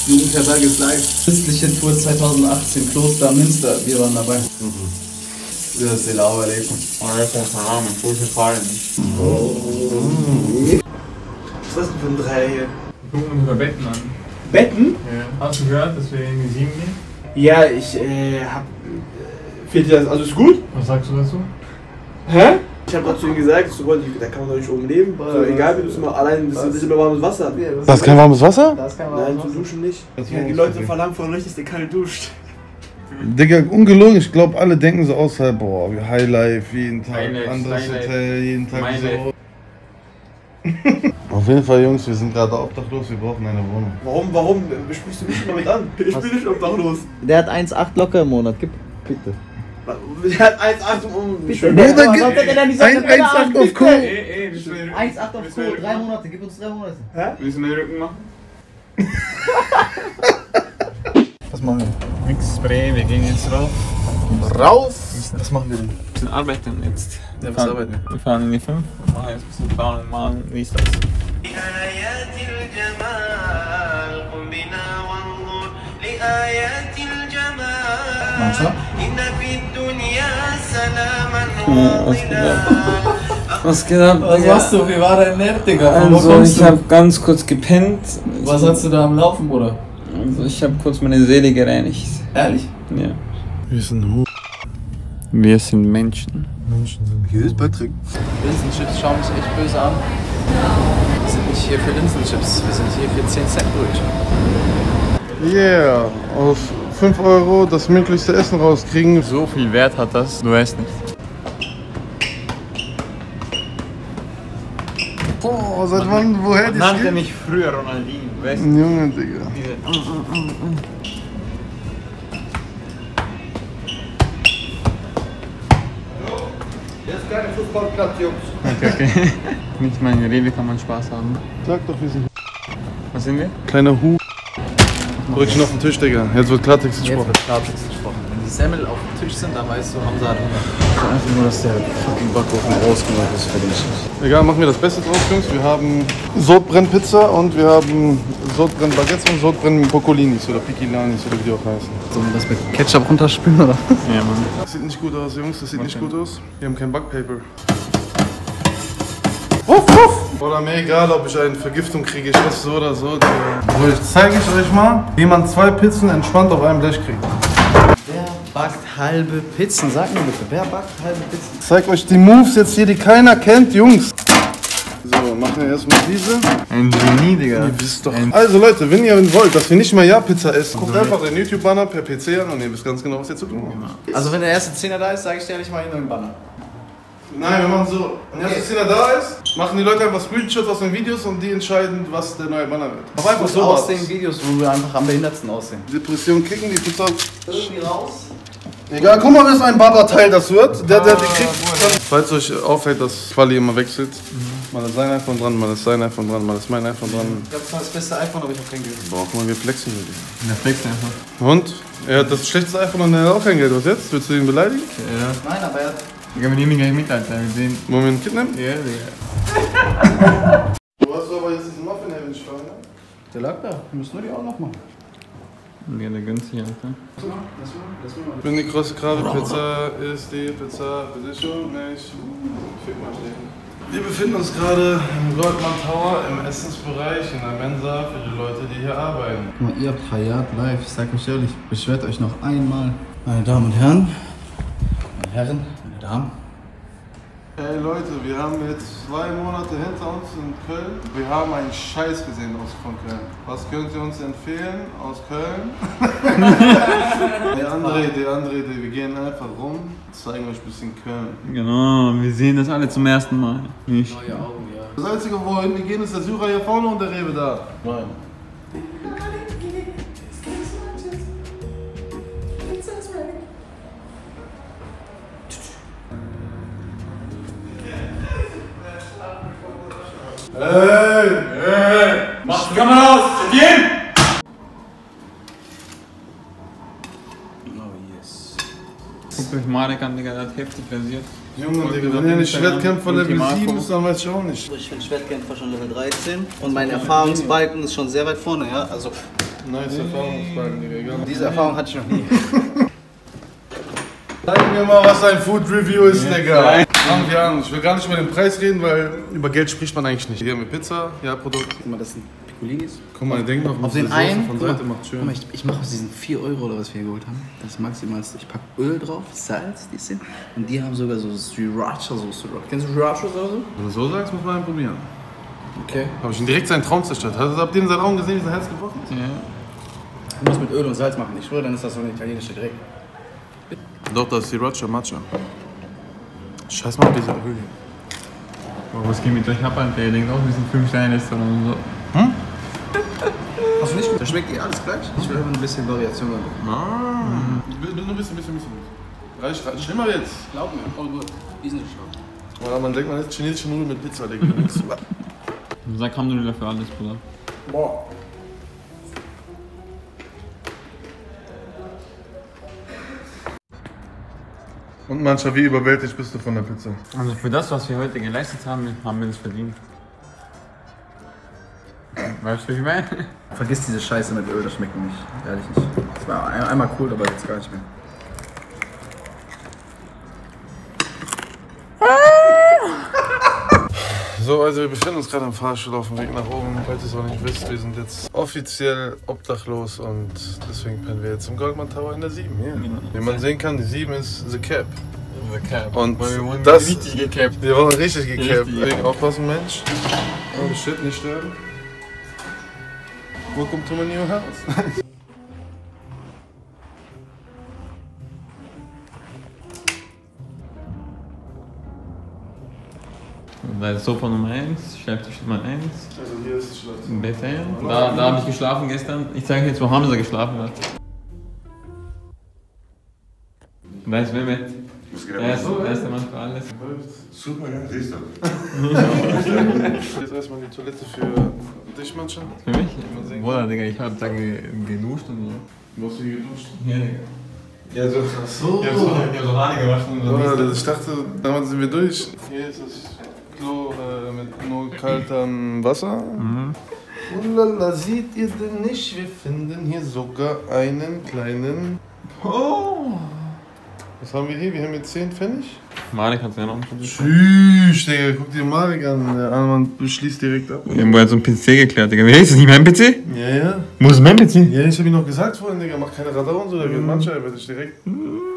Jugendherberge ist live. Christliche Tour 2018, Kloster Münster. Wir waren dabei. Assalamu alaikum. Was ist das denn für ein Dreier hier? Wir gucken uns über Betten an. Betten? Ja. Hast du gehört, dass wir in die 7 gehen? Ja, ich hab... Fehlt dir das alles gut? Was sagst du dazu? Hä? Ich hab gerade zu ihm gesagt, da kann man doch nicht oben leben. So, egal, wir müssen mal allein ein bisschen mehr warmes Wasser. Da ist kein warmes Wasser? Nein, zum Duschen nicht. Ja, die Leute verlangen von euch, dass der keine duscht. Digga, ungelogen, ich glaube alle denken so außerhalb, boah, wie Highlife, jeden Tag, anderes Hotel, jeden Tag so. Auf jeden Fall, Jungs, wir sind gerade obdachlos, wir brauchen eine Wohnung. Warum sprichst du mich immer mit an? Ich bin nicht obdachlos. Der hat 1,8 locker im Monat, gib bitte. Der hat 1,8 um... Bruder, gib 1,8 auf Co. 1,8 auf Co, 3 Monate, gib uns 3 Monate. Hä? Willst du mir den Rücken machen? Was machen wir? Nix, Spray, wir gehen jetzt rauf. Rauf? Was machen wir denn? Wir müssen arbeiten jetzt. Ja, was arbeiten wir? Wir fahren in die 5 und machen jetzt ein bisschen bauen und malen, wie ist das? Was geht ab? Was machst du? Wie war dein Nerv, Digga? Also, ich hab ganz kurz gepennt. Was hast du da am Laufen, Bruder? Also, ich hab kurz meine Seele gereinigt. Ehrlich? Ja. Wir sind Wir sind Menschen. Hier ist Patrick. Linsenchips schauen mich echt böse an. Wir sind nicht hier für Linsenchips, wir sind hier für 10 Cent Brötchen. Yeah, auf 5 Euro das möglichste Essen rauskriegen. So viel Wert hat das, du weißt nicht. Boah, seit wann, woher die Nannte mich früher Ronaldinho, weißt du? Junge, Digga. Jetzt keine Fußballplatz, Jungs. Okay. Nicht meine Rede kann man Spaß haben. Sag doch, wir sind Was sind wir? kleiner Hu. Brötchen auf den Tisch, Digga. Jetzt wird Klartext Jetzt gesprochen. wird Klartext gesprochen. Wenn die Semmel auf dem Tisch sind, dann weißt du, Hamza hat Hunger. Einfach nur, dass der fucking Backofen ausgemacht ist für dich. Egal, machen wir das Beste draus, Jungs. Wir haben Sodbrennpizza und wir haben Sodbrennbaguettes und Sodbrenn-Poccolinis oder Piccilanis oder wie die auch heißen. Sollen wir das mit Ketchup runterspülen, oder? Ja, Mann. Das sieht nicht gut aus, Jungs. Das sieht nicht gut aus. Wir haben kein Backpaper. Wuff, wuff! Oder mir egal, ob ich eine Vergiftung kriege. Ich esse so oder so. So, jetzt zeige ich euch mal, wie man 2 Pizzen entspannt auf einem Blech kriegt. Wer backt halbe Pizzen? Sag mir bitte, wer backt halbe Pizzen? Ich zeig euch die Moves jetzt hier, die keiner kennt, Jungs. So, machen wir erstmal diese. Ein Genie, Digga. Ihr wisst doch. Also Leute, wenn ihr wollt, dass wir nicht mehr Pizza essen, guckt einfach den YouTube-Banner per PC an und ihr wisst ganz genau, was ihr zu tun habt. Also wenn der erste Zehner da ist, sage ich dir nicht mal einen neuen Banner. Nein, wir machen so. Wenn der erste Zehner da ist, machen die Leute einfach Screenshots aus den Videos und die entscheiden, was der neue Banner wird. Mach einfach so aus den Videos, wo wir einfach am behindertsten aussehen. Depression kicken, die Pizza. Irgendwie raus. Egal, guck mal, wie es ein Baba-Teil das wird. Der die kriegt. Falls euch auffällt, dass Quali immer wechselt, mal ist sein iPhone dran, mal ist sein iPhone dran, mal ist mein iPhone dran. Ich glaube, das war das beste iPhone, aber ich habe kein Geld. Boah, guck mal, wir flexen mit ihm. Der flext einfach. Und? Er hat das schlechteste iPhone und er hat auch kein Geld. Was jetzt? Willst du ihn beleidigen? Ja. Nein, aber er hat... Digga, wir nehmen ihn gleich mit, Alter. Wir sehen. Wollen wir ihn kidnappen? Ja, Digga. Du hast aber jetzt diesen Muffin Heaven steuern, ne? Der lag da. Wir müssen nur die Augen aufmachen. Ja, der gönnt sich, Alter. Ich bin die große Krabbe-Pizza, ist die Pizza für dich und mich. Wir befinden uns gerade im Goldman Tower im Essensbereich in der Mensa für die Leute, die hier arbeiten. Guck mal, ihr habt Hayat live. Ich sag euch ehrlich, beschwert euch noch einmal. Meine Damen und Herren, meine Herren, meine Damen. Hey Leute, wir haben jetzt 2 Monate hinter uns in Köln. Wir haben einen Scheiß gesehen von Köln. Was könnt ihr uns empfehlen aus Köln? Die andere Idee, wir gehen einfach rum, zeigen euch ein bisschen Köln. Genau, wir sehen das alle zum ersten Mal. Nicht? Neue Augen, ja. Das einzige, wohin wir gehen, ist der Syrer hier vorne und der Rewe da. Nein. Hey! Mach die Kamera aus! Gehen! Oh yes. Guckt euch Marek an, Digga, der hat heftig versiert. Junge, Digga, wenn ihr nicht Schwertkämpfer Level 7 ist, dann weiß ich auch nicht. Ich bin Schwertkämpfer schon Level 13 und mein Erfahrungsbalken ist schon sehr weit vorne, ja. Also Nice Erfahrungsfragen, Digga. Diese Erfahrung hatte ich noch nie. Zeig mir mal, was ein Food Review ist, Digga. Fangen wir an. Ich will gar nicht über den Preis reden, weil über Geld spricht man eigentlich nicht. Hier haben wir Pizza, ja, Produkt. Guck mal, das sind Piccolinis. Guck mal, denk noch Auf den einen, von Seite macht schön. guck mal, ich mache aus diesen 4 Euro oder was wir hier geholt haben, das ist maximal, ich packe Öl drauf, Salz, die sind, und die haben sogar so Sriracha-Soße drauf. Kennst du Sriracha-Soße? Wenn du so sagst, muss man einen probieren. Okay. Habe ich ihn direkt seinen Traum zerstört. Habt ihr in seinen Augen gesehen, wie sein Herz gebrochen ist? Ja. Du musst mit Öl und Salz machen, ich schwöre, dann ist das so ein italienischer Dreck. Doch, das ist Sriracha Matcha. Scheiß mal auf diese Öl. Boah, was geht mit euch ab, Alter? Ihr denkt auch, wir sind 5-Sterne-Restaurant und so. Hast du nicht gut? Das schmeckt dir alles gleich? Ich will aber ein bisschen Variation haben. Nur ein bisschen. Reicht. Schlimmer jetzt. Glaub mir, all gut. Die sind nicht schlau. Oder man denkt, man isst chinesische Nudeln mit Pizza, Digga. Sag Alhamdulillah für alles, Bruder. Boah. Und mancher, wie überwältigt bist du von der Pizza? Also für das, was wir heute geleistet haben, haben wir das verdient. Weißt du, wie ich meine? Vergiss diese Scheiße mit Öl, das schmeckt mir nicht. Ehrlich nicht. Das war einmal cool, aber jetzt gar nicht mehr. So, also wir befinden uns gerade im Fahrstuhl auf dem Weg nach oben. Falls ihr es auch nicht wisst, wir sind jetzt offiziell obdachlos und deswegen pennen wir jetzt im Goldman Tower in der 7 hier. Wie man sehen kann, die 7 ist The Cap. The Cap. Und weil wir wurden das, richtig gecapt. wir wurden richtig gecapt. Richtig. Deswegen aufpassen, Mensch. Oh shit, nicht sterben. Welcome to my new house. Da ist Sofa Nummer 1, Schreibtisch Nummer 1, Also hier ist das Schlafzimmer. Bett 1. Da habe ich geschlafen gestern. Ich zeige jetzt, wo Hamza geschlafen hat. Da ist Mehmet. Er ist der Mann für alles. Super, ja, siehst du. Jetzt erstmal die Toilette für dich, Mannscha. Für mich? Bruder, Digga, ich hab da geduscht und so. Wo hast du hier geduscht? Ja, Digga. Ja, so. Ach so. Ich hab so Haare gewaschen und so. Ja, ich dachte, damals sind wir durch. Hier ist das Klo mit nur kaltem Wasser. Ulala, seht ihr denn nicht? Wir finden hier sogar einen kleinen... Oh! Was haben wir hier? Wir haben hier 10 Pfennig. Marek hat ja noch ein Produkt. Tschüss, Digga, guck dir Marek an. Der Mann schließt direkt ab. Irgendwo hat so ein PC geklärt, Digga. Wie ist das nicht mein PC? Ja, ja. Wo ist mein PC? Ja, ich hab ihm noch gesagt vorhin, Digga, mach keine Radar und so, da geht mancher, er wird dich direkt...